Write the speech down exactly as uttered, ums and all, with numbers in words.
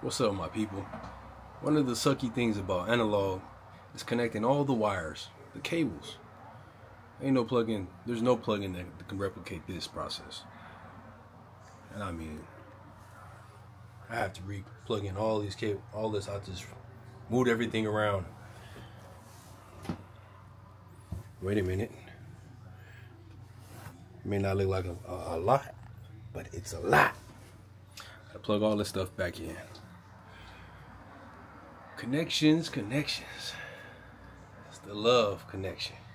What's up, my people? One of the sucky things about analog is connecting all the wires, the cables. Ain't no plug-in, there's no plug-in that can replicate this process. And I mean, I have to re-plug in all these cables, all this. I just moved everything around. Wait a minute. It may not look like a, a, a lot, but it's a lot. I plug all this stuff back in. Connections, connections. It's the love connection.